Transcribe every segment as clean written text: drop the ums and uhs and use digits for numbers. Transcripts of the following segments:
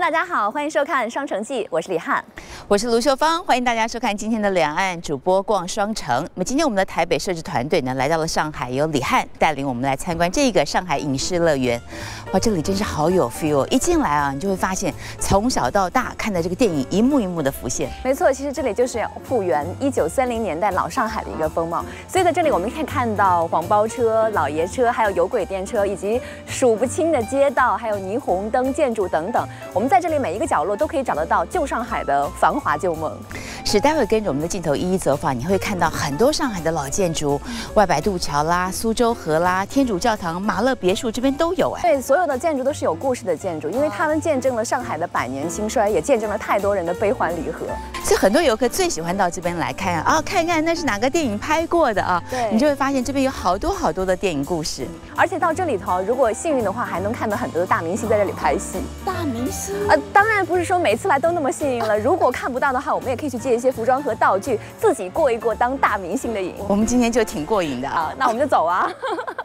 大家好，欢迎收看《双城记》，我是李翰， 我是卢秀芳，欢迎大家收看今天的两岸主播逛双城。那么今天我们的台北摄制团队呢，来到了上海，由李翰带领我们来参观这个上海影视乐园。哇，这里真是好有 feel！一进来啊，你就会发现从小到大看的这个电影一幕一幕的浮现。 没错，其实这里就是复原1930年代老上海的一个风貌。所以在这里我们可以看到黄包车、老爷车，还有有轨电车，以及数不清的街道，还有霓虹灯、建筑等等。我们在这里每一个角落都可以找得到旧上海的繁华旧梦。 是，待会跟着我们的镜头一一走访，你会看到很多上海的老建筑，外摆渡桥啦、苏州河啦、天主教堂、马勒别墅这边都有哎。 对，所有的建筑都是有故事的建筑，因为他们见证了上海的百年兴衰，也见证了太多人的悲欢离合。 所以很多游客最喜欢到这边来看啊，看看那是哪个电影拍过的啊。 对， 你就会发现这边有好多好多的电影故事。 而且到这里头，如果幸运的话，还能看到很多的大明星在这里拍戏。 大明星？ 当然不是说每次来都那么幸运了。如果看不到的话，我们也可以去借一些服装和道具，自己过一过当大明星的瘾。 我们今天就挺过瘾的啊， 那我们就走啊。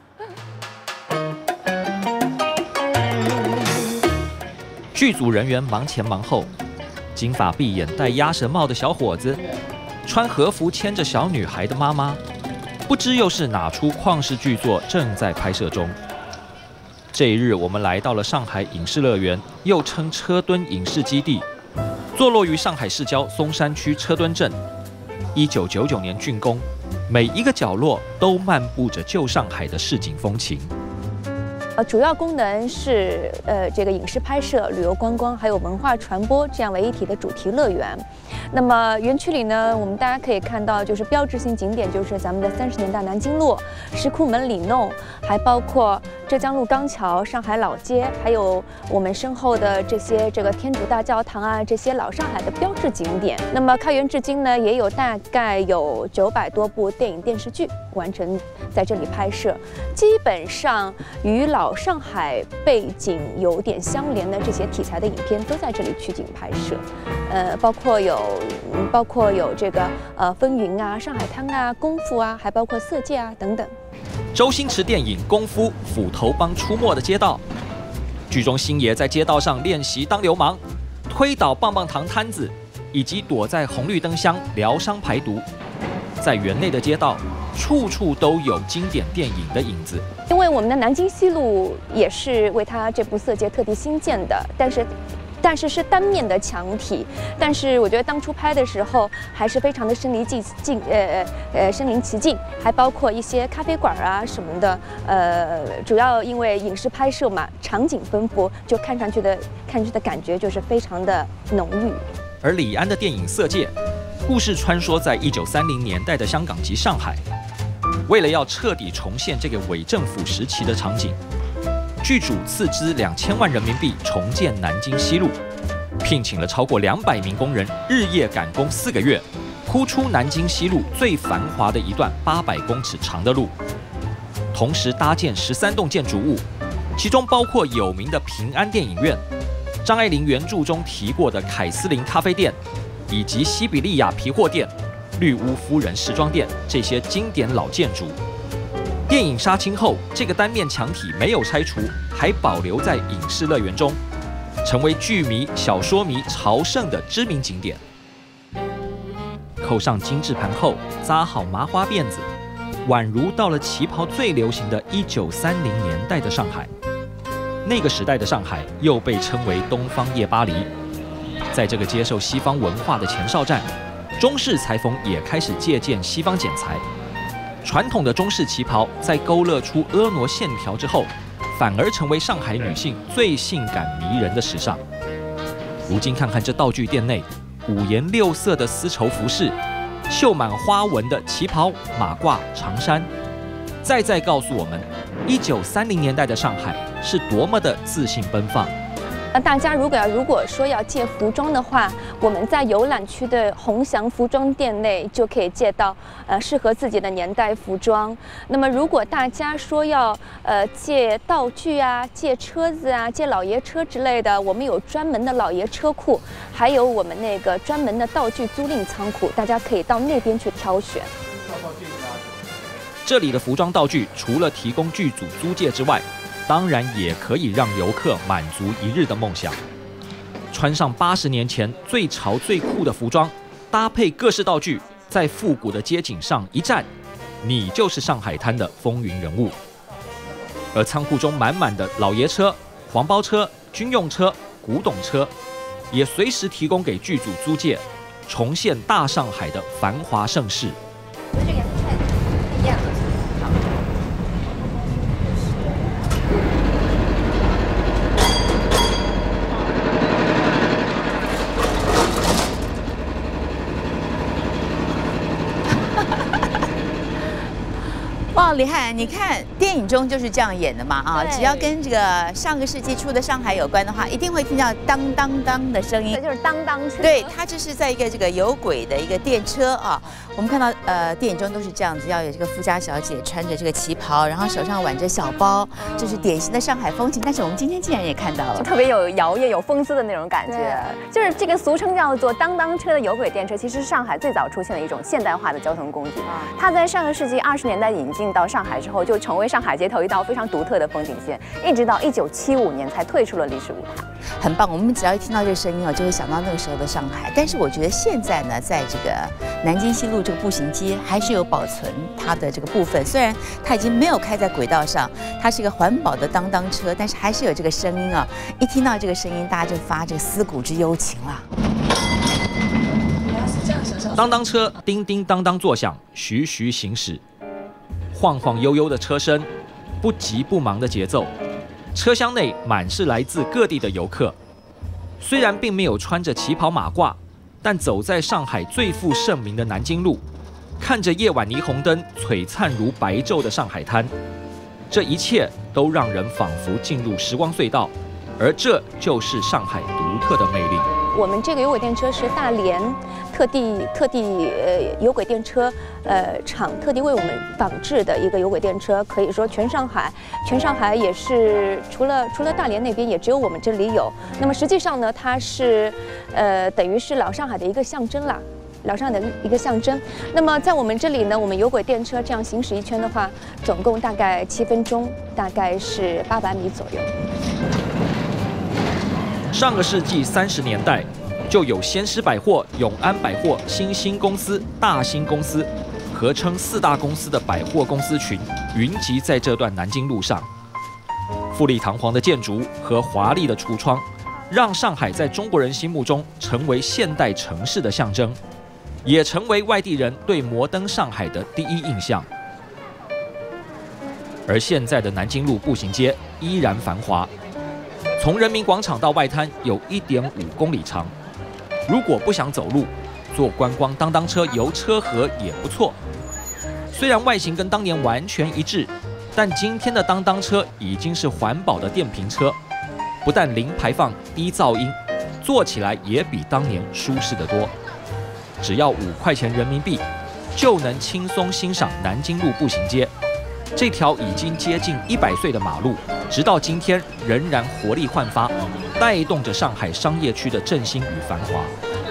剧组人员忙前忙后，金发碧眼、戴鸭舌帽的小伙子，穿和服牵着小女孩的妈妈，不知又是哪出旷世巨作正在拍摄中。这一日，我们来到了上海影视乐园，又称车墩影视基地，坐落于上海市郊松山区车墩镇。1999年竣工，每一个角落都漫步着旧上海的市井风情。 主要功能是这个影视拍摄、旅游观光还有文化传播这样为一体的主题乐园。那么园区里呢，我们大家可以看到，就是标志性景点就是咱们的30年代南京路、石库门里弄，还包括浙江路钢桥、上海老街，还有我们身后的这个天主大教堂啊，这些老上海的标志景点。那么开园至今呢，也有大概有900多部电影电视剧完成在这里拍摄，基本上与老上海背景有点相连的这些题材的影片都在这里取景拍摄，包括有这个风云啊、上海滩啊、功夫啊，还包括色戒啊等等。 周星驰电影《功夫》斧头帮出没的街道，剧中星爷在街道上练习当流氓，推倒棒棒糖摊子，以及躲在红绿灯箱疗伤排毒。在园内的街道，处处都有经典电影的影子。 因为我们的南京西路也是为它这部《色戒》特地新建的，但是是单面的墙体，但是我觉得当初拍的时候还是非常的身临其境，还包括一些咖啡馆啊什么的，主要因为影视拍摄嘛，场景丰富，就看上去的感觉就是非常的浓郁。 而李安的电影《色戒》，故事穿梭在1930年代的香港及上海，为了要彻底重现这个伪政府时期的场景，剧组斥资2000万人民币重建南京西路，聘请了超过200名工人，日夜赶工4个月，铺出南京西路最繁华的一段800公尺长的路，同时搭建13栋建筑物，其中包括有名的平安电影院、张爱玲原著中提过的凯斯林咖啡店，以及西比利亚皮货店、绿屋夫人时装店这些经典老建筑。电影杀青后，这个单面墙体没有拆除，还保留在影视乐园中，成为剧迷、小说迷朝圣的知名景点。扣上精致盘后，扎好麻花辫子，宛如到了旗袍最流行的1930年代的上海。那个时代的上海又被称为东方夜巴黎。在这个接受西方文化的前哨站，中式裁缝也开始借鉴西方剪裁。传统的中式旗袍在勾勒出婀娜线条之后，反而成为上海女性最性感迷人的时尚。如今看看这道具店内5颜6色的丝绸服饰，绣满花纹的旗袍、马褂、长衫，再告诉我们，1930年代的上海是多么的自信奔放。 大家如果说要借服装的话，我们在游览区的鸿祥服装店内就可以借到适合自己的年代服装。那么如果大家说要借道具啊、借车子啊、借老爷车之类的，我们有专门的老爷车库，还有我们那个专门的道具租赁仓库，大家可以到那边去挑选。 这里的服装道具除了提供剧组租借之外，当然也可以让游客满足一日的梦想。 穿上80年前最潮最酷的服装，搭配各式道具，在复古的街景上一站，你就是上海滩的风云人物。而仓库中满满的老爷车、黄包车、军用车、古董车，也随时提供给剧组租借，重现大上海的繁华盛世。 这个颜色太艳了。 哇，李翰，你看电影中就是这样演的嘛啊！只要跟这个上个世纪初的上海有关的话，一定会听到当当当的声音。 这就是当当车。 对，它这是在一个这个有轨的一个电车啊。我们看到电影中都是这样子，要有这个富家小姐穿着这个旗袍，然后手上挽着小包，这是典型的上海风情。但是我们今天竟然也看到了， 就特别有摇曳、有风姿的那种感觉。就是这个俗称叫做当当车的有轨电车，其实是上海最早出现的一种现代化的交通工具。它在上个世纪20年代引进到上海之后，就成为上海街头一道非常独特的风景线，一直到1975年才退出了历史舞台。 很棒，我们只要一听到这个声音就会想到那个时候的上海。但是我觉得现在呢，在这个南京西路这个步行街还是有保存它的这个部分，虽然它已经没有开在轨道上，它是一个环保的当当车，但是还是有这个声音啊。一听到这个声音，大家就发这个思古之幽情了。 当当车叮叮当当作响，徐徐行驶，晃晃悠悠的车身，不急不忙的节奏。车厢内满是来自各地的游客，虽然并没有穿着旗袍马褂，但走在上海最负盛名的南京路，看着夜晚霓虹灯璀璨如白昼的上海滩，这一切都让人仿佛进入时光隧道，而这就是上海独特的魅力。 我们这个有轨电车是大连特地有轨电车厂特地为我们仿制的一个有轨电车，可以说全上海也是除了大连那边，也只有我们这里有。那么实际上呢，它是等于是老上海的一个象征啦。老上海的一个象征。那么在我们这里呢，我们有轨电车这样行驶一圈的话，总共大概7分钟，大概是800米左右。 上个世纪30年代，就有先施百货、永安百货、新兴公司、大兴公司，合称4大公司的百货公司群云集在这段南京路上。富丽堂皇的建筑和华丽的橱窗，让上海在中国人心目中成为现代城市的象征，也成为外地人对摩登上海的第一印象。而现在的南京路步行街依然繁华，从人民广场到外滩有1.5公里长。如果不想走路，坐观光当当车游车河也不错。虽然外形跟当年完全一致，但今天的当当车已经是环保的电瓶车，不但零排放、低噪音，坐起来也比当年舒适得多。只要5块钱人民币，就能轻松欣赏南京路步行街这条已经接近100岁的马路，直到今天仍然活力焕发，带动着上海商业区的振兴与繁华。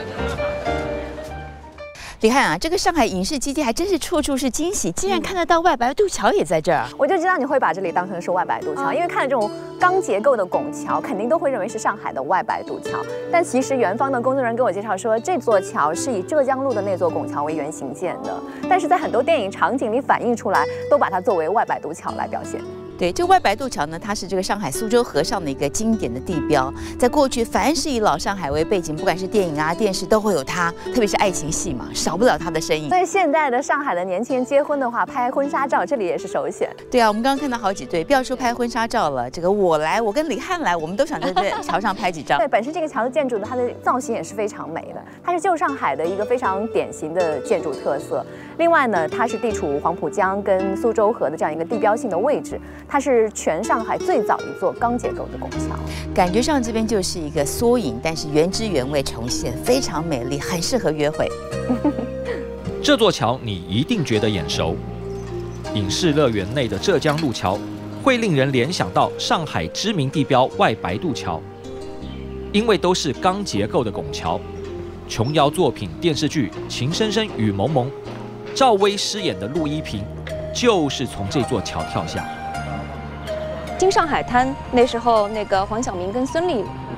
李翰啊，这个上海影视基地还真是处处是惊喜，竟然看得到外白渡桥也在这儿。 我就知道你会把这里当成是外白渡桥，因为看了这种钢结构的拱桥，肯定都会认为是上海的外白渡桥。但其实园方的工作人员跟我介绍说，这座桥是以浙江路的那座拱桥为原型建的，但是在很多电影场景里反映出来，都把它作为外白渡桥来表现。 对，这个外白渡桥呢，它是这个上海苏州河上的一个经典的地标。在过去，凡是以老上海为背景，不管是电影啊、电视，都会有它，特别是爱情戏嘛，少不了它的身影。 所以现在的上海的年轻人结婚的话，拍婚纱照，这里也是首选。 对啊，我们刚刚看到好几对，不要说拍婚纱照了，这个我跟李翰来，我们都想在这桥上拍几张。 对，本身这个桥的建筑呢，它的造型也是非常美的，它是旧上海的一个非常典型的建筑特色。另外呢，它是地处黄浦江跟苏州河的这样一个地标性的位置，它是全上海最早一座钢结构的拱桥， 感觉上这边就是一个缩影，但是原汁原味重现，非常美丽，很适合约会。 这座桥你一定觉得眼熟，影视乐园内的浙江路桥会令人联想到上海知名地标外白渡桥，因为都是钢结构的拱桥。琼瑶作品电视剧《情深深雨蒙蒙》，赵薇饰演的陆一平就是从这座桥跳下。新上海滩那时候，那个黄晓明跟孙俪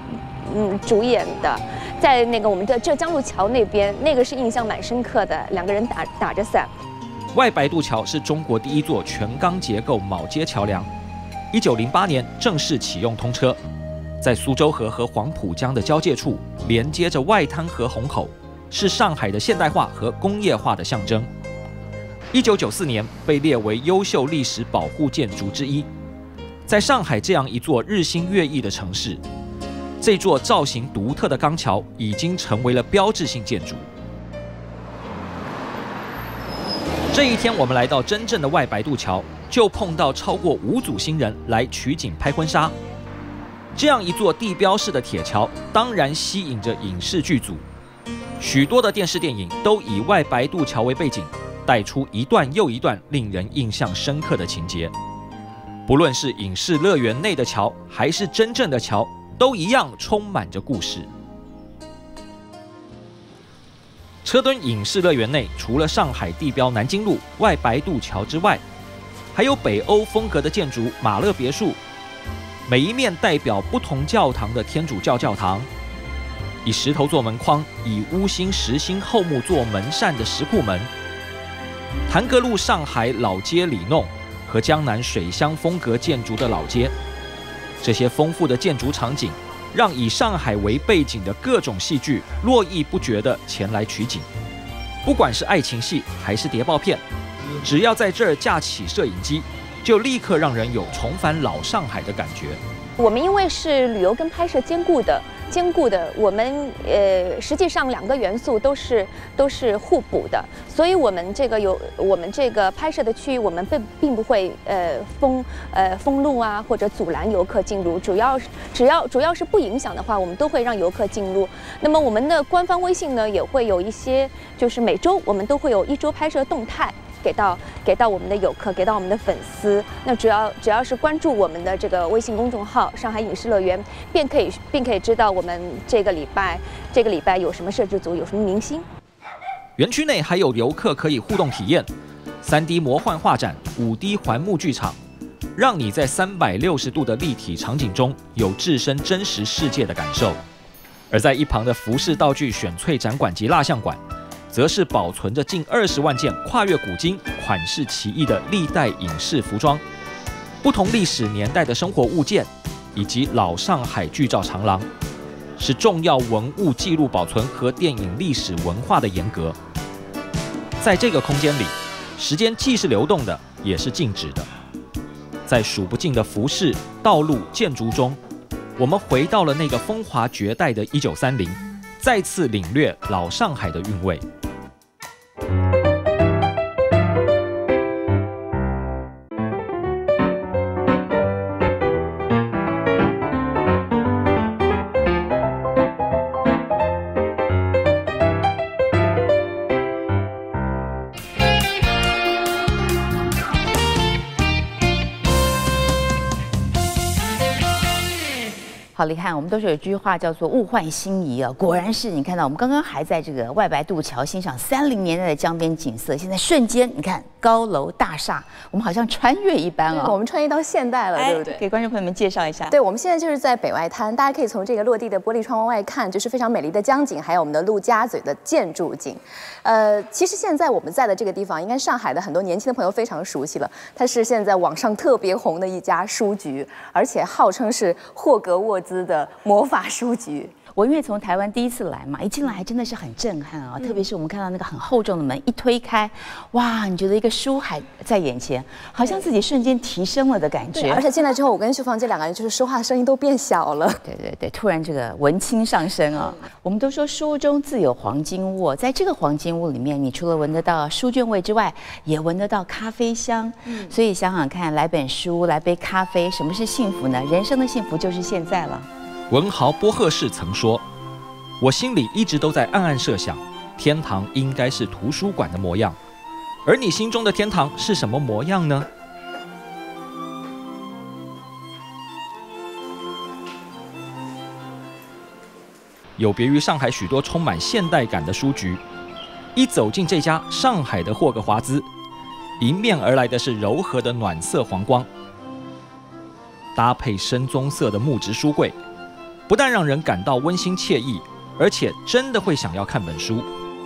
主演的，在那个我们的浙江路桥那边，那个是印象蛮深刻的，两个人打着伞。 外白渡桥是中国第一座全钢结构铆接桥梁，1908年正式启用通车，在苏州河和黄浦江的交界处，连接着外滩和虹口，是上海的现代化和工业化的象征。1994年被列为优秀历史保护建筑之一。在上海这样一座日新月异的城市，这座造型独特的钢桥已经成为了标志性建筑。这一天，我们来到真正的外白渡桥，就碰到超过5组新人来取景拍婚纱。这样一座地标式的铁桥，当然吸引着影视剧组。许多的电视电影都以外白渡桥为背景，带出一段又一段令人印象深刻的情节。不论是影视乐园内的桥，还是真正的桥，都一样充满着故事。车墩影视乐园内，除了上海地标南京路、外白渡桥之外，还有北欧风格的建筑马勒别墅，每一面代表不同教堂的天主教教堂，以石头做门框，以钨芯、实心厚木做门扇的石库门，谭阁路上海老街里弄和江南水乡风格建筑的老街，这些丰富的建筑场景，让以上海为背景的各种戏剧络绎不绝地前来取景。不管是爱情戏还是谍报片，只要在这儿架起摄影机，就立刻让人有重返老上海的感觉。 我们因为是旅游跟拍摄兼顾的，我们实际上2个元素都是互补的，所以我们这个拍摄的区域，我们并不会封路啊或者阻拦游客进入，主要是不影响的话，我们都会让游客进入。那么我们的官方微信呢，也会有一些，就是每周我们都会有1周拍摄动态。给到我们的游客，给到我们的粉丝。那只要是关注我们的这个微信公众号“上海影视乐园”，并可以知道我们这个礼拜有什么摄制组，有什么明星。 园区内还有游客可以互动体验3D 魔幻画展、5D 环幕剧场，让你在360度的立体场景中有置身真实世界的感受。而在一旁的服饰道具选粹展馆及蜡像馆，则是保存着近20万件跨越古今、款式奇异的历代影视服装，不同历史年代的生活物件，以及老上海剧照长廊，是重要文物记录保存和电影历史文化的沿革。在这个空间里，时间既是流动的，也是静止的。在数不尽的服饰、道路、建筑中，我们回到了那个风华绝代的1930，再次领略老上海的韵味。 好厉害！我们都是有一句话叫做“物换星移”啊，果然是你看到我们刚刚还在这个外白渡桥欣赏30年代的江边景色，现在瞬间你看高楼大厦，我们好像穿越一般啊！ 我们穿越到现代了，对不对？ 给观众朋友们介绍一下。 对，我们现在就是在北外滩，大家可以从这个落地的玻璃窗往外看，就是非常美丽的江景，还有我们的陆家嘴的建筑景。其实现在我们在的这个地方，应该上海的很多年轻的朋友非常熟悉了，它是现在网上特别红的一家书局，而且号称是霍格沃兹的魔法书局。 我因为从台湾第一次来嘛，一进来还真的是很震撼啊！特别是我们看到那个很厚重的门一推开，哇，你觉得一个书海在眼前，好像自己瞬间提升了的感觉。 而且进来之后，我跟秀芳这2个人就是说话的声音都变小了。 对，突然这个文青上升啊！我们都说书中自有黄金屋，在这个黄金屋里面，你除了闻得到书卷味之外，也闻得到咖啡香。所以想想看，来本书，来杯咖啡，什么是幸福呢？人生的幸福就是现在了。 文豪波赫士曾说：“我心里一直都在暗暗设想，天堂应该是图书馆的模样，而你心中的天堂是什么模样呢？”有别于上海许多充满现代感的书局，一走进这家上海的霍格华兹，迎面而来的是柔和的暖色黄光，搭配深棕色的木质书柜。 不但让人感到温馨惬意，而且真的会想要看本书。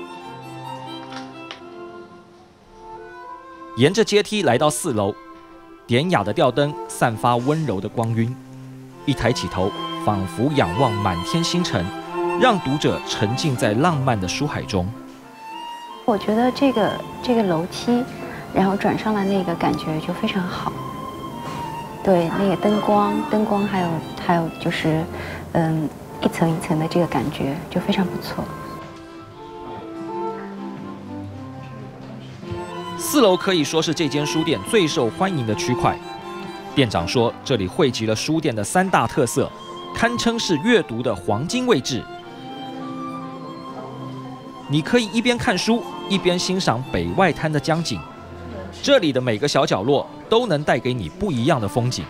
沿着阶梯来到4楼，典雅的吊灯散发温柔的光晕，一抬起头，仿佛仰望满天星辰，让读者沉浸在浪漫的书海中。 我觉得这个楼梯，然后转上来那个感觉就非常好。对，那个灯光还有就是，一层一层的这个感觉就非常不错。 4楼可以说是这间书店最受欢迎的区块。店长说，这里汇集了书店的3大特色，堪称是阅读的黄金位置。你可以一边看书，一边欣赏北外滩的江景。这里的每个小角落都能带给你不一样的风景。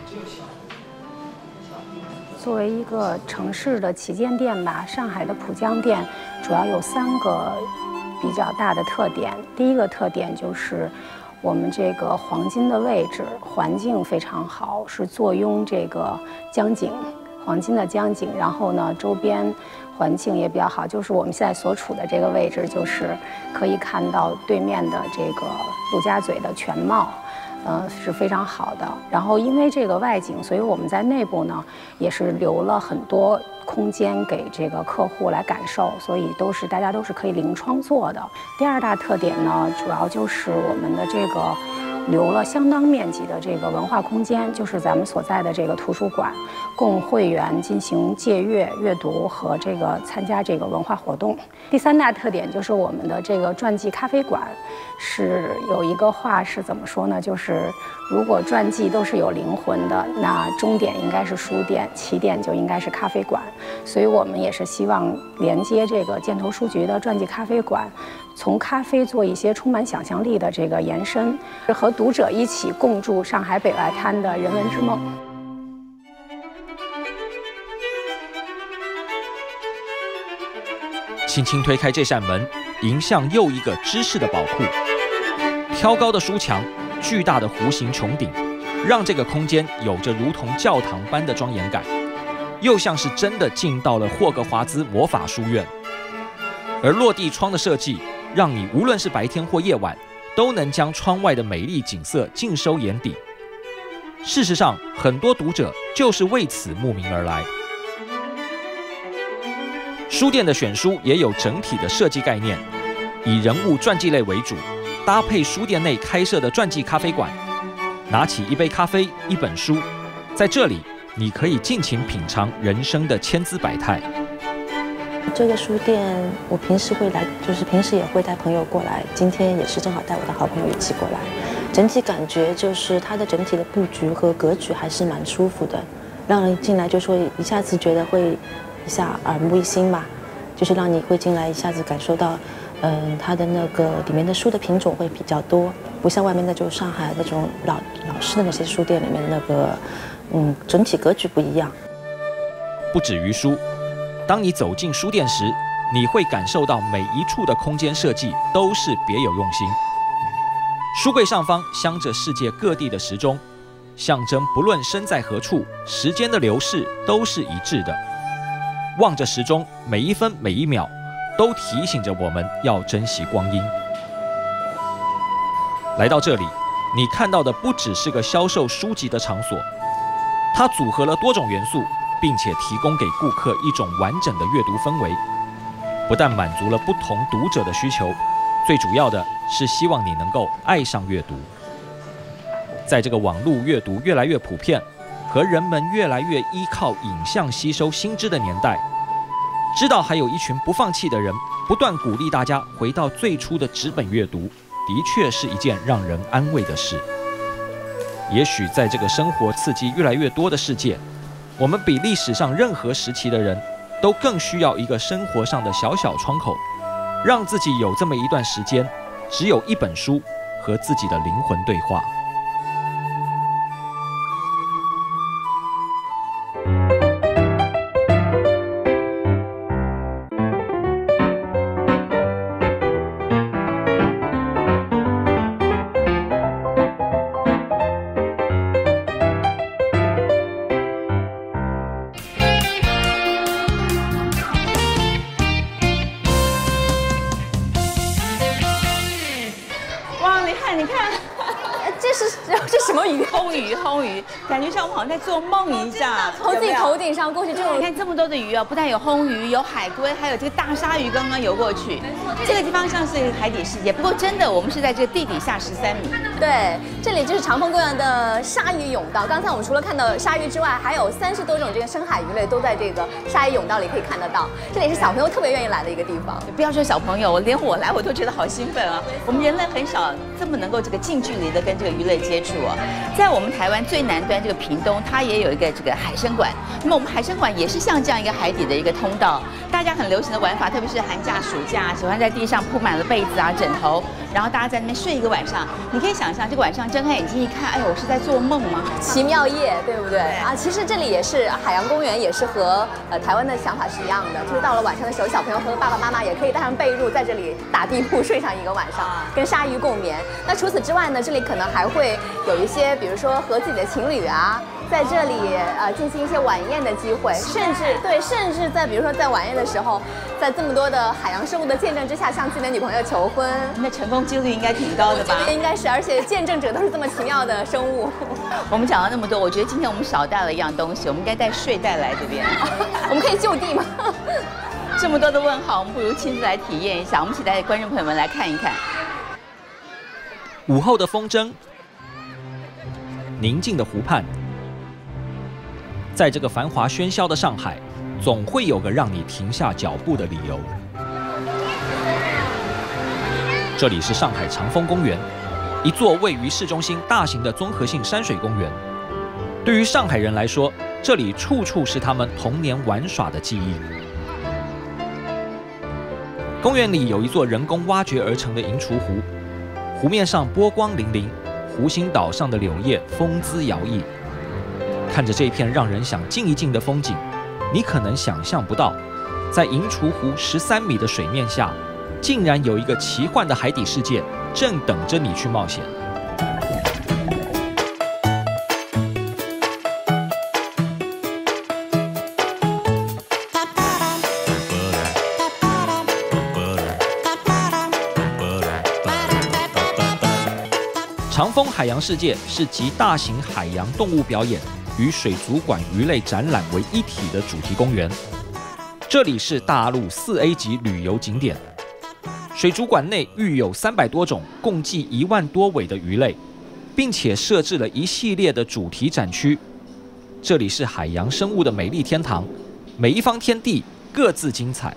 作为一个城市的旗舰店吧，上海的浦江店主要有3个比较大的特点。第一个特点就是我们这个黄金的位置，环境非常好，是坐拥这个江景，黄金的江景。然后呢，周边环境也比较好，就是我们现在所处的这个位置，就是可以看到对面的这个陆家嘴的全貌。是非常好的。然后因为这个外景，所以我们在内部呢也是留了很多空间给这个客户来感受，所以大家都是可以临窗坐的。第2大特点呢，主要就是我们的这个留了相当面积的这个文化空间，就是咱们所在的这个图书馆，供会员进行借阅、阅读和这个参加这个文化活动。第3大特点就是我们的这个传记咖啡馆，是有一个话是怎么说呢？就是如果传记都是有灵魂的，那终点应该是书店，起点就应该是咖啡馆。所以我们也是希望连接这个箭头书局的传记咖啡馆，从咖啡做一些充满想象力的这个延伸，和读者一起共筑上海北外滩的人文之梦。 轻轻推开这扇门，迎向又一个知识的宝库。挑高的书墙，巨大的弧形穹顶，让这个空间有着如同教堂般的庄严感，又像是真的进到了霍格华兹魔法书院。而落地窗的设计，让你无论是白天或夜晚，都能将窗外的美丽景色尽收眼底。事实上，很多读者就是为此慕名而来。书店的选书也有整体的设计概念，以人物传记类为主，搭配书店内开设的传记咖啡馆。拿起一杯咖啡，一本书，在这里你可以尽情品尝人生的千姿百态。 这个书店我平时会来，就是平时也会带朋友过来，今天也是正好带我的好朋友一起过来。整体感觉就是它的整体的布局和格局还是蛮舒服的，让人进来就说一下子觉得会一下耳目一新吧，就是让你会进来一下子感受到，它的那个里面的书的品种会比较多，不像外面那种上海那种老式的那些书店里面那个，整体格局不一样。 不止于书，当你走进书店时，你会感受到每一处的空间设计都是别有用心。书柜上方镶着世界各地的时钟，象征不论身在何处，时间的流逝都是一致的。望着时钟，每一分每一秒都提醒着我们要珍惜光阴。来到这里，你看到的不只是个销售书籍的场所，它组合了多种元素，并且提供给顾客一种完整的阅读氛围。不但满足了不同读者的需求，最主要的是希望你能够爱上阅读。在这个网络阅读越来越普遍，和人们越来越依靠影像吸收新知的年代，知道还有一群不放弃的人，不断鼓励大家回到最初的纸本阅读，的确是一件让人安慰的事。也许在这个生活刺激越来越多的世界，我们比历史上任何时期的人都更需要一个生活上的小小窗口，让自己有这么一段时间，只有一本书和自己的灵魂对话。 烘鱼，感觉像我们好像在做梦一样。 从自己头顶上过去，这种你看这么多的鱼哦，不但有烘鱼，有海龟，还有这个大鲨鱼刚刚游过去。这个地方像是一个海底世界，不过真的我们是在这个地底下13米。 对，这里就是长丰公园的鲨鱼甬道。刚才我们除了看到鲨鱼之外，还有30多种这个深海鱼类都在这个鲨鱼甬道里可以看得到。这里是小朋友特别愿意来的一个地方。 不要说小朋友，连我来我都觉得好兴奋啊！我们人类很少这么能够这个近距离的跟这个鱼类接触啊。在我们台湾最南端这个屏东，它也有一个这个海参馆。那么我们海参馆也是像这样一个海底的一个通道，大家很流行的玩法，特别是寒假、暑假，喜欢在地上铺满了被子啊、枕头，然后大家在那边睡一个晚上。你可以想象，这个晚上睁开眼睛一看，哎呦，我是在做梦吗？ 奇妙夜，对不对？啊，其实这里也是海洋公园，也是和台湾的想法是一样的，就是到了晚上的时候，小朋友和爸爸妈妈也可以带上被褥，在这里打地铺睡上一个晚上，跟鲨鱼共眠。那除此之外呢，这里可能还会有一些，比如说和自己的情侣啊，在这里进行一些晚宴的机会，甚至在比如说在晚宴的时候，在这么多的海洋生物的见证之下，向自己的女朋友求婚， 那成功几率应该挺高的吧？ 应该是，而且见证者都是这么奇妙的生物。 我们讲了那么多，我觉得今天我们少带了一样东西，我们应该带睡袋来这边。 我们可以就地吗？ 这么多的问号，我们不如亲自来体验一下。我们期待观众朋友们来看一看。 午后的风筝，宁静的湖畔，在这个繁华喧嚣的上海，总会有个让你停下脚步的理由。这里是上海长丰公园，一座位于市中心大型的综合性山水公园。对于上海人来说，这里处处是他们童年玩耍的记忆。公园里有一座人工挖掘而成的银雏湖，湖面上波光粼粼，湖心岛上的柳叶风姿摇曳。看着这片让人想静一静的风景，你可能想象不到，在银雏湖13米的水面下，竟然有一个奇幻的海底世界正等着你去冒险。长丰海洋世界是集大型海洋动物表演与水族馆鱼类展览为一体的主题公园。这里是大陆4A 级旅游景点。水族馆内育有300多种，共计1万多尾的鱼类，并且设置了一系列的主题展区。这里是海洋生物的美丽天堂，每一方天地各自精彩。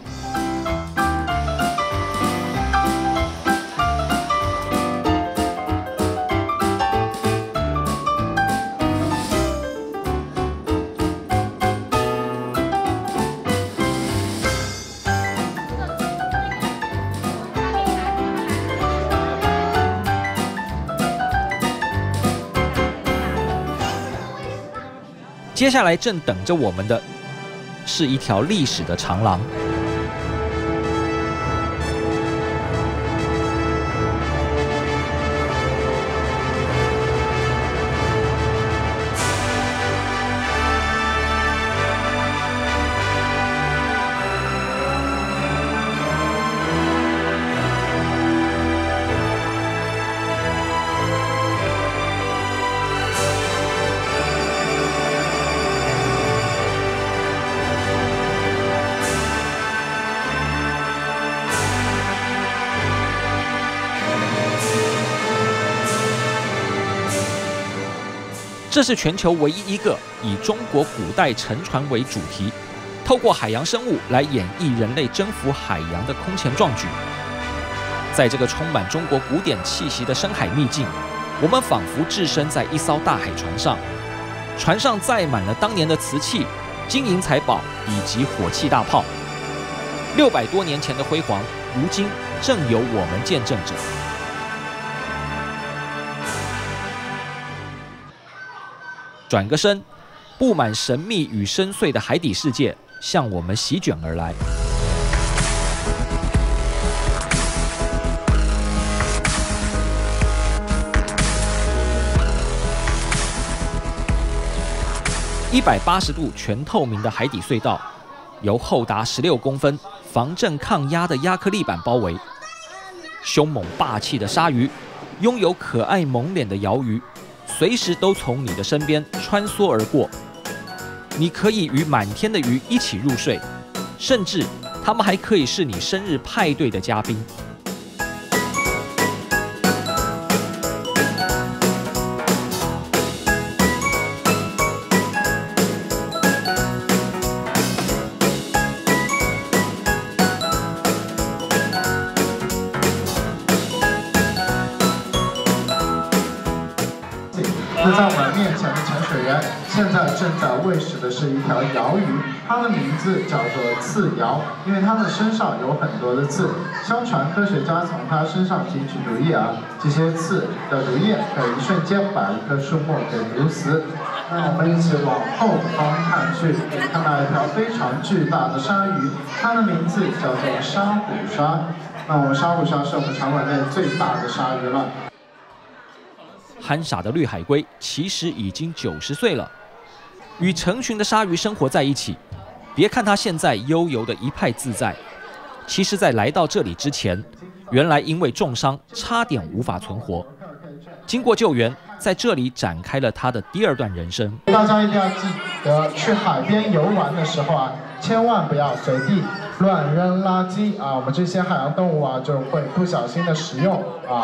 接下来正等着我们的是一条历史的长廊。这是全球唯一一个以中国古代沉船为主题，透过海洋生物来演绎人类征服海洋的空前壮举。在这个充满中国古典气息的深海秘境，我们仿佛置身在一艘大海船上，船上载满了当年的瓷器、金银财宝以及火器大炮。600多年前的辉煌，如今正由我们见证着。转个身，布满神秘与深邃的海底世界向我们席卷而来。180度全透明的海底隧道，由厚达16公分、防震抗压的亚克力板包围。凶猛霸气的鲨鱼，拥有可爱萌脸的鳐鱼， 随时都从你的身边穿梭而过。你可以与满天的鱼一起入睡，甚至它们还可以是你生日派对的嘉宾。 那在我们面前的潜水员现在正在喂食的是一条鳐鱼，它的名字叫做刺鳐，因为它的身上有很多的刺。相传科学家从它身上提取毒液这些刺的毒液可以一瞬间把一棵树木给毒死。那我们一起往后方看去，可以看到一条非常巨大的鲨鱼，它的名字叫做沙虎鲨。那我们沙虎鲨是我们场馆内最大的鲨鱼了。 憨傻的绿海龟其实已经90岁了，与成群的鲨鱼生活在一起。别看它现在悠游的一派自在，其实在来到这里之前，原来因为重伤差点无法存活。经过救援，在这里展开了他的第2段人生。 大家一定要记得，去海边游玩的时候千万不要随地乱扔垃圾我们这些海洋动物就会不小心的食用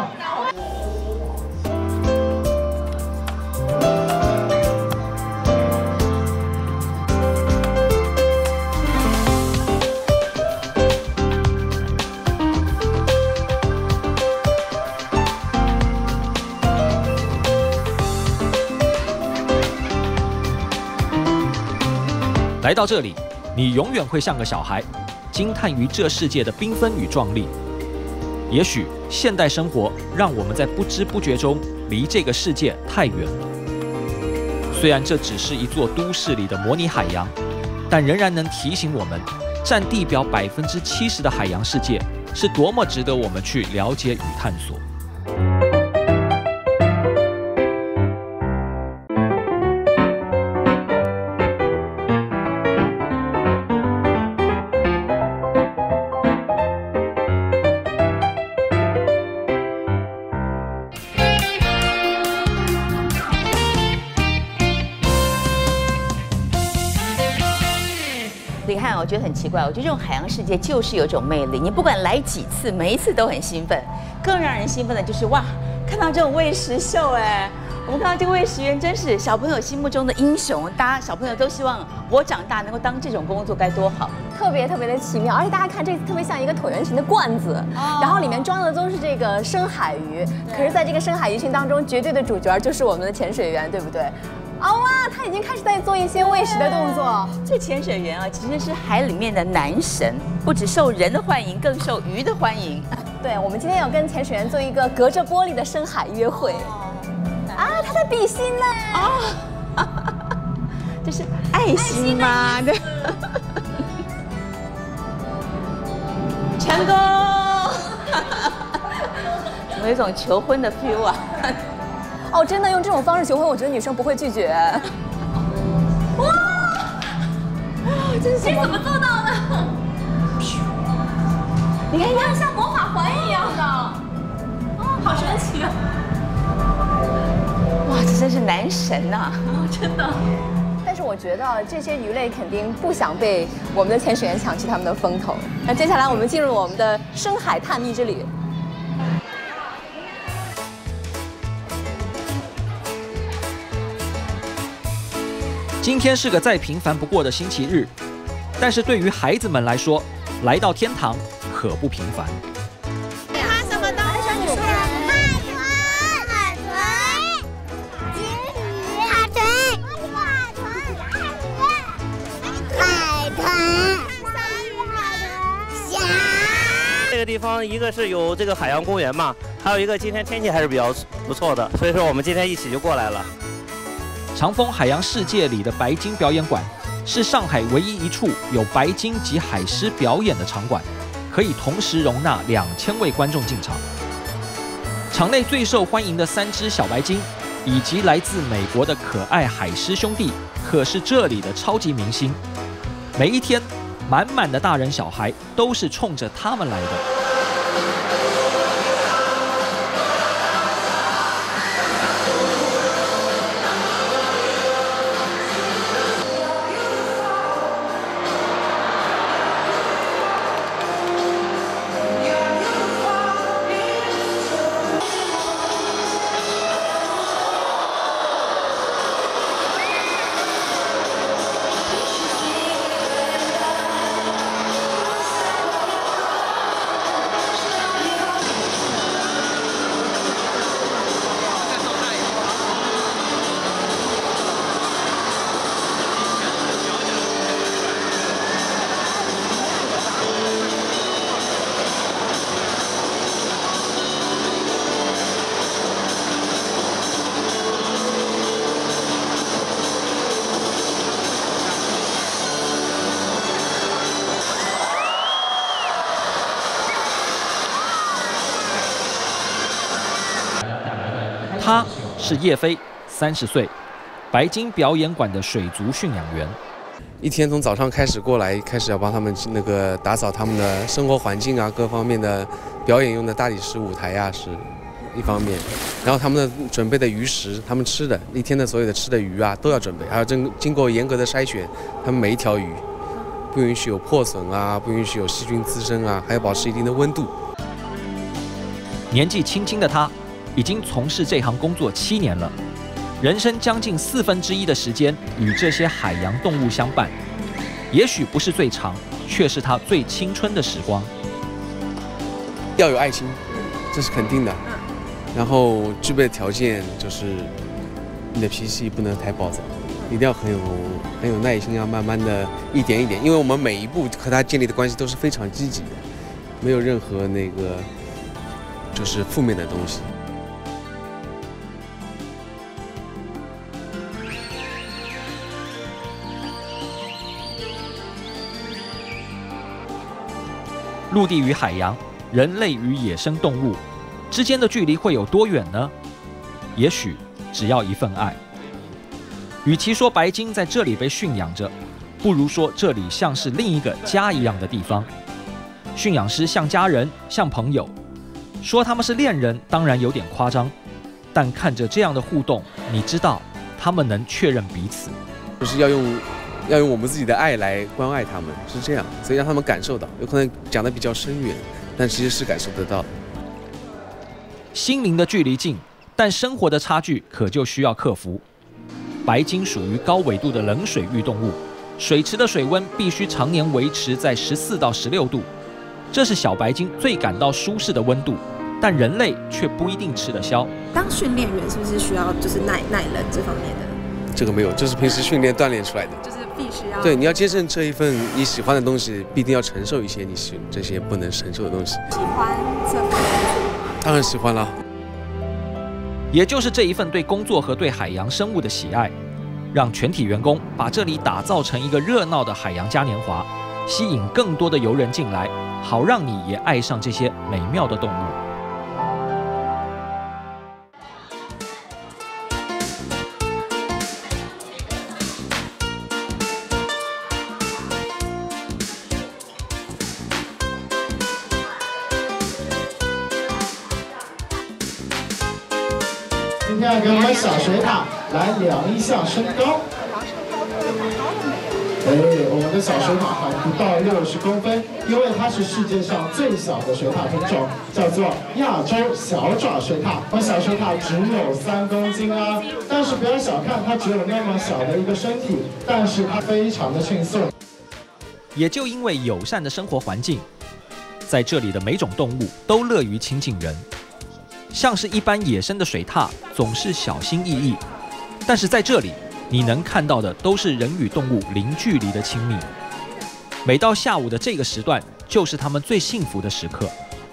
来到这里，你永远会像个小孩，惊叹于这世界的缤纷与壮丽。也许现代生活让我们在不知不觉中离这个世界太远了。虽然这只是一座都市里的模拟海洋，但仍然能提醒我们，占地表70%的海洋世界是多么值得我们去了解与探索。 李翰，我觉得很奇怪，我觉得这种海洋世界就是有一种魅力，你不管来几次，每一次都很兴奋。更让人兴奋的就是哇，看到这种喂食秀我们看到这个喂食员真是小朋友心目中的英雄，大家小朋友都希望我长大能够当这种工作该多好， 特别的奇妙。而且大家看这特别像一个椭圆形的罐子，然后里面装的都是这个深海鱼。可是在这个深海鱼群当中，绝对的主角就是我们的潜水员，对不对？哇，他已经开始在做一些喂食的动作。 这潜水员其实是海里面的男神，不只受人的欢迎，更受鱼的欢迎。 对，我们今天要跟潜水员做一个隔着玻璃的深海约会。他在比心呢。 这是爱心吗？对。成功！怎么有一种求婚的 feel 真的用这种方式求婚，我觉得女生不会拒绝。哇！这是怎么做到的？你看，像魔法环一样的。好神奇啊！ 哇，这真是男神呐！ 真的。但是我觉得这些鱼类肯定不想被我们的潜水员抢去他们的风头。那接下来我们进入我们的深海探秘之旅。 今天是个再平凡不过的星期日，但是对于孩子们来说，来到天堂可不平凡。 它什么动物？海豚、金鱼、海豚、海豚、虾。 这个地方一个是有这个海洋公园嘛，还有一个今天天气还是比较不错的，所以说我们今天一起就过来了。 长丰海洋世界里的白鲸表演馆是上海唯一一处有白鲸及海狮表演的场馆，可以同时容纳2000位观众进场。场内最受欢迎的3只小白鲸，以及来自美国的可爱海狮兄弟，可是这里的超级明星。每一天，满满的大人小孩都是冲着他们来的。 他是叶飞，30岁，白金表演馆的水族驯养员。 一天从早上开始过来，开始要帮他们那个打扫他们的生活环境啊，各方面的表演用的大理石舞台呀，是一方面。然后他们的准备的鱼食，他们吃的一天的所有的吃的鱼啊都要准备，还要经过严格的筛选，他们每一条鱼不允许有破损啊，不允许有细菌滋生啊，还要保持一定的温度。 年纪轻轻的他，已经从事这行工作7年了。人生将近1/4的时间与这些海洋动物相伴，也许不是最长，却是他最青春的时光。 要有爱心，这是肯定的。然后具备的条件就是你的脾气不能太暴躁，一定要很有耐心，要慢慢的一点一点，因为我们每一步和他建立的关系都是非常积极的，没有任何那个就是负面的东西。 陆地与海洋，人类与野生动物之间的距离会有多远呢？也许只要一份爱。与其说白鲸在这里被驯养着，不如说这里像是另一个家一样的地方。驯养师像家人，像朋友。说他们是恋人，当然有点夸张，但看着这样的互动，你知道他们能确认彼此。 就是要用我们自己的爱来关爱他们，是这样，所以让他们感受到，有可能讲得比较深远，但其实是感受得到的。 心灵的距离近，但生活的差距可就需要克服。白鲸属于高纬度的冷水域动物，水池的水温必须常年维持在14到16度，这是小白鲸最感到舒适的温度，但人类却不一定吃得消。 当训练员是不是需要就是耐冷这方面的？ 这个没有，这是平时训练锻炼出来的。 就是必须要对，你要接受这一份你喜欢的东西，必定要承受一些你这些不能承受的东西。 喜欢这份工作？ 当然喜欢了。 也就是这一份对工作和对海洋生物的喜爱，让全体员工把这里打造成一个热闹的海洋嘉年华，吸引更多的游人进来，好让你也爱上这些美妙的动物。 今天要给我们小水獭来量一下身高。我们的小水獭还不到60公分，因为它是世界上最小的水獭品种，叫做亚洲小爪水獭。小水獭只有3公斤啊，但是不要小看它只有那么小的一个身体，但是它非常的迅速。 也就因为友善的生活环境，在这里的每种动物都乐于亲近人。像是一般野生的水獭总是小心翼翼，但是在这里你能看到的都是人与动物零距离的亲密。每到下午的这个时段，就是他们最幸福的时刻。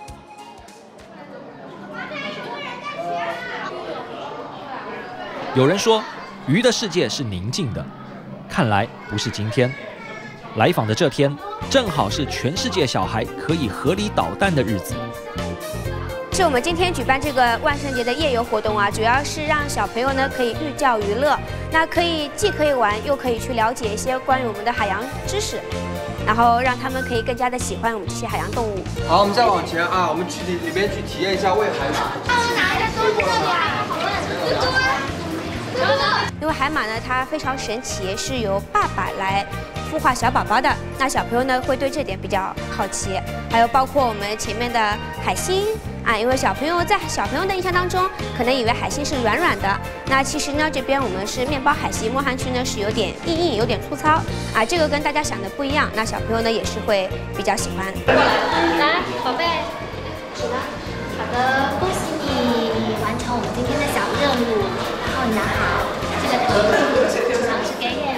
有人说，鱼的世界是宁静的，看来不是今天。来访的这天，正好是全世界小孩可以合理捣蛋的日子。 是我们今天举办这个万圣节的夜游活动啊，主要是让小朋友呢可以寓教于乐，那既可以玩，又可以去了解一些关于我们的海洋知识，然后让他们可以更加的喜欢我们这些海洋动物。 好，我们再往前啊，我们去里面去体验一下喂海马。 拿一下桌子这里啊，蜘蛛啊， 因为海马呢，它非常神奇，是由爸爸来孵化小宝宝的。那小朋友呢会对这点比较好奇，还有包括我们前面的海星。因为小朋友的印象当中，可能以为海星是软软的，那其实呢，这边我们是面包海星，摸上去呢是有点硬，有点粗糙这个跟大家想的不一样。那小朋友呢也是会比较喜欢。 来，宝贝，好的，恭喜你完成我们今天的小任务，然后你拿好这个头巾，经常是给你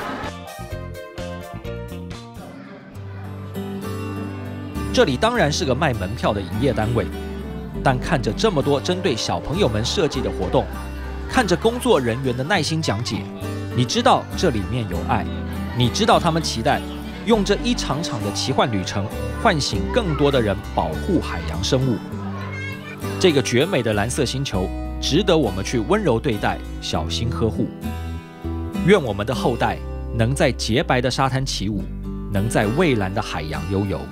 的。 这里当然是个卖门票的营业单位。但看着这么多针对小朋友们设计的活动，看着工作人员的耐心讲解，你知道这里面有爱，你知道他们期待用这一场场的奇幻旅程，唤醒更多的人保护海洋生物。这个绝美的蓝色星球， 值得我们去温柔对待、小心呵护。愿我们的后代能在洁白的沙滩起舞，能在蔚蓝的海洋悠游。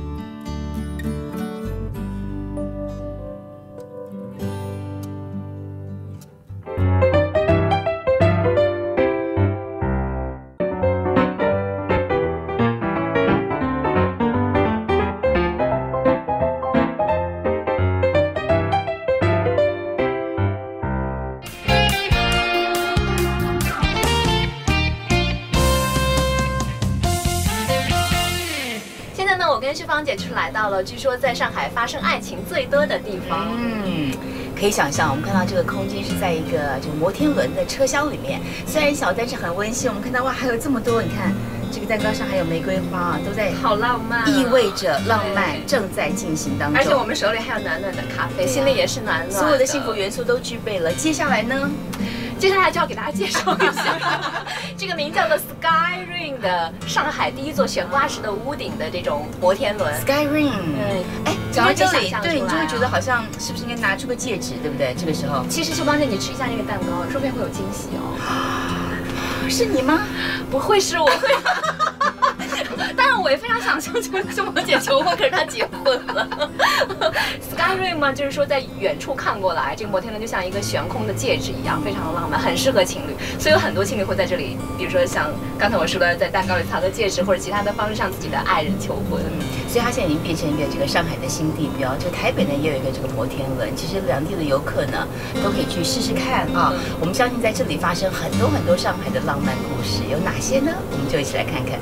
我跟旭芳姐就是来到了据说在上海发生爱情最多的地方。 可以想象，我们看到这个空间是在一个这个摩天轮的车厢里面，虽然小，但是很温馨。我们看到哇，还有这么多，你看这个蛋糕上还有玫瑰花，都在好浪漫， 意味着浪漫正在进行当中。 而且我们手里还有暖暖的咖啡，心里也是暖暖的。 所有的幸福元素都具备了。接下来呢？ 接下来就要给大家介绍一下这个名叫做 Sky Ring 的上海第一座悬挂式的屋顶的这种摩天轮。 Sky Ring， 哎，讲到这里，对你就会觉得啊好像是不是应该拿出个戒指，对不对？这个时候， 其实秀芳姐，你吃一下那个蛋糕，说不定会有惊喜哦。 是你吗？ 不会是我会。当然，我也非常想向秀芳姐求婚，可是她结婚了。Sky Ring 嘛，就是说在远处看过来，这个摩天轮就像一个悬空的戒指一样，非常的浪漫，很适合情侣。所以有很多情侣会在这里，比如说像刚才我说的，在蛋糕里藏个戒指，或者其他的方式向自己的爱人求婚。 所以它现在已经变成一个这个上海的新地标。这个台北呢也有一个这个摩天轮，其实两地的游客呢都可以去试试看啊。我们相信在这里发生很多很多上海的浪漫故事，有哪些呢？我们就一起来看看。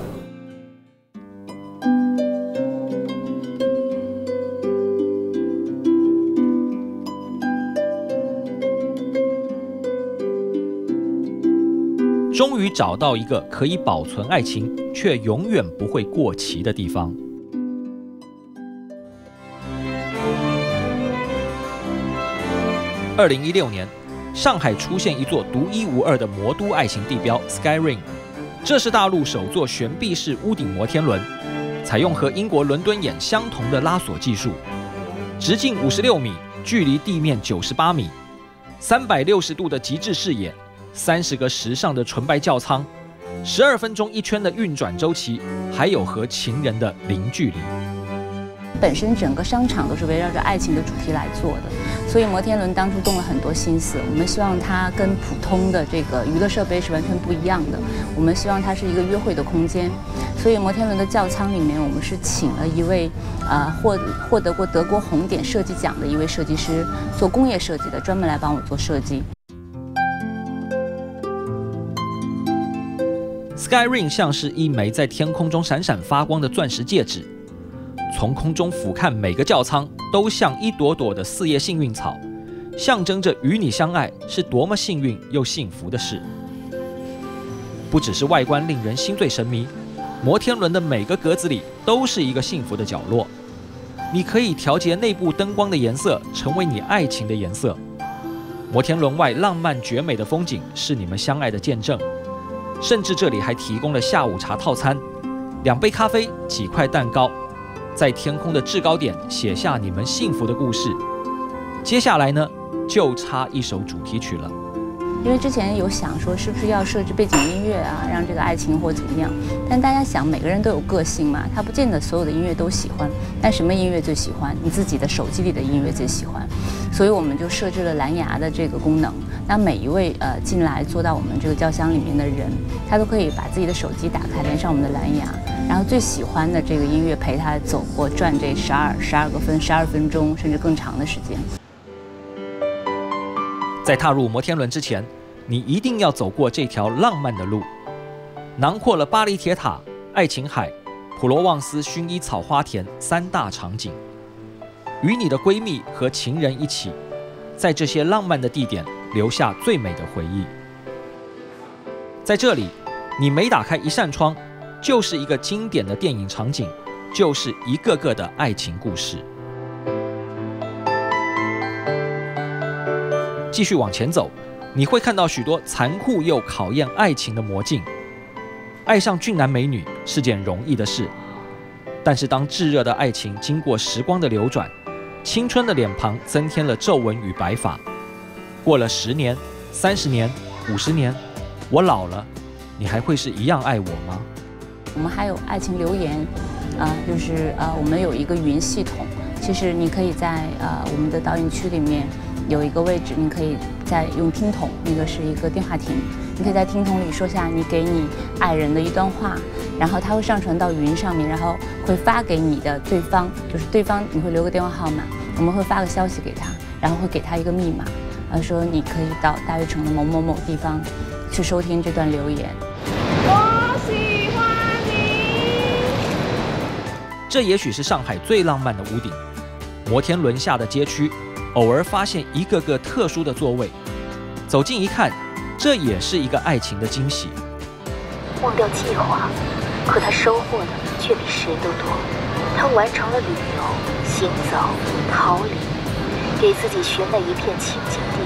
终于找到一个可以保存爱情却永远不会过期的地方。2016年，上海出现一座独一无二的魔都爱情地标 Sky Ring， 这是大陆首座悬臂式屋顶摩天轮，采用和英国伦敦眼相同的拉锁技术，直径56米，距离地面98米，360度的极致视野，30个时尚的纯白轿舱，12分钟一圈的运转周期，还有和情人的零距离。 本身整个商场都是围绕着爱情的主题来做的，所以摩天轮当初动了很多心思。我们希望它跟普通的这个娱乐设备是完全不一样的，我们希望它是一个约会的空间。所以摩天轮的轿舱里面，我们是请了一位获得过德国红点设计奖的一位设计师，做工业设计的，专门来帮我做设计。 Sky Ring 像是一枚在天空中闪闪发光的钻石戒指，从空中俯瞰每个轿舱都像一朵朵的4叶幸运草，象征着与你相爱是多么幸运又幸福的事。不只是外观令人心醉神迷，摩天轮的每个格子里都是一个幸福的角落。你可以调节内部灯光的颜色，成为你爱情的颜色。摩天轮外浪漫绝美的风景是你们相爱的见证。甚至这里还提供了下午茶套餐，2杯咖啡，几块蛋糕，在天空的制高点写下你们幸福的故事。接下来呢，就差一首主题曲了。 因为之前有想说是不是要设置背景音乐啊，让这个爱情或怎么样，但大家想每个人都有个性嘛，他不见得所有的音乐都喜欢，但什么音乐最喜欢？你自己的手机里的音乐最喜欢，所以我们就设置了蓝牙的这个功能。那每一位进来坐到我们这个轿厢里面的人，他都可以把自己的手机打开，连上我们的蓝牙，然后最喜欢的这个音乐陪他走过转这12分钟甚至更长的时间。 在踏入摩天轮之前，你一定要走过这条浪漫的路，囊括了巴黎铁塔、爱琴海、普罗旺斯薰衣草花田3大场景，与你的闺蜜和情人一起，在这些浪漫的地点留下最美的回忆。在这里，你每打开一扇窗，就是一个经典的电影场景，就是一个个的爱情故事。继续往前走，你会看到许多残酷又考验爱情的魔镜。爱上俊男美女是件容易的事，但是当炙热的爱情经过时光的流转，青春的脸庞增添了皱纹与白发， 过了10年、30年、50年，我老了，你还会是一样爱我吗？ 我们还有爱情留言，就是我们有一个语音系统，其实你可以在我们的导演区里面有一个位置，你可以在用听筒，那个是一个电话亭，你可以在听筒里说下你给你爱人的一段话，然后它会上传到语音上面，然后会发给你的对方，就是对方你会留个电话号码，我们会发个消息给他，然后会给他一个密码，说你可以到大悦城的某某某地方去收听这段留言。 我喜欢你。 这也许是上海最浪漫的屋顶，摩天轮下的街区，偶尔发现一个个特殊的座位，走近一看，这也是一个爱情的惊喜。 忘掉计划，可他收获的却比谁都多。他完成了旅游、行走、逃离，给自己寻了一片清净地。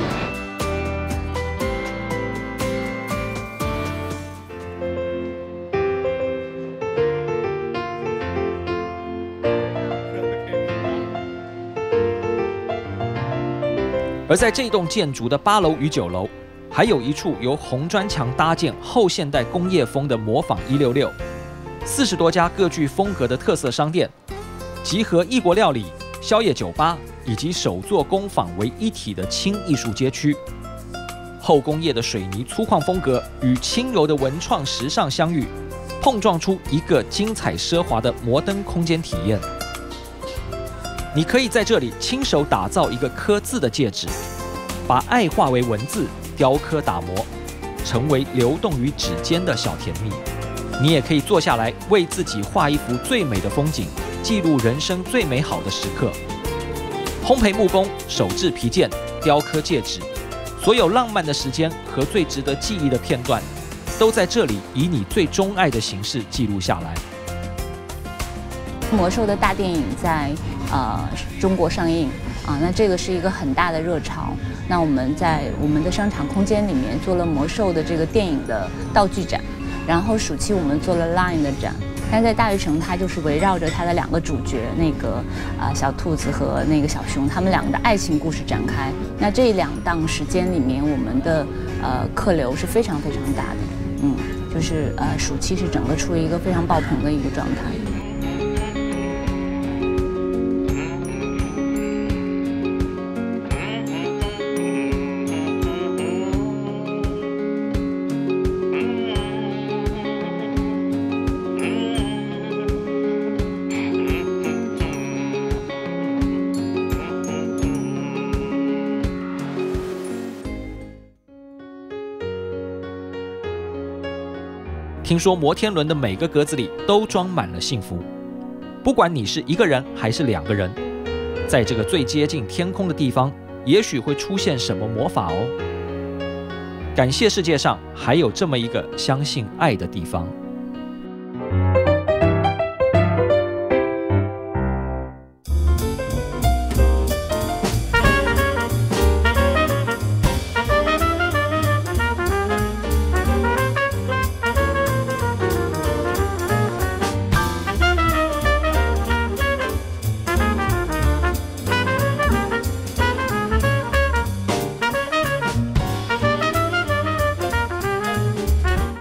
而在这栋建筑的8楼与9楼，还有一处由红砖墙搭建后现代工业风的模仿166，40多家各具风格的特色商店，集合异国料理、宵夜酒吧以及手作工坊为一体的轻艺术街区。后工业的水泥粗犷风格与轻柔的文创时尚相遇，碰撞出一个精彩奢华的摩登空间体验。你可以在这里亲手打造一个刻字的戒指，把爱化为文字，雕刻打磨，成为流动于指尖的小甜蜜。你也可以坐下来为自己画一幅最美的风景，记录人生最美好的时刻。烘焙木工、手制皮件、雕刻戒指，所有浪漫的时间和最值得记忆的片段，都在这里以你最钟爱的形式记录下来。 魔兽的大电影在中国上映那这个是一个很大的热潮。那我们在我们的商场空间里面做了魔兽的这个电影的道具展，然后暑期我们做了 Line 的展。但在大悦城，它就是围绕着它的2个主角，那个小兔子和那个小熊，他们2个的爱情故事展开。那这2档时间里面，我们的客流是非常非常大的，就是暑期是整个处于一个非常爆棚的一个状态。 听说摩天轮的每个格子里都装满了幸福，不管你是1个人还是2个人，在这个最接近天空的地方，也许会出现什么魔法哦。感谢世界上还有这么一个相信爱的地方。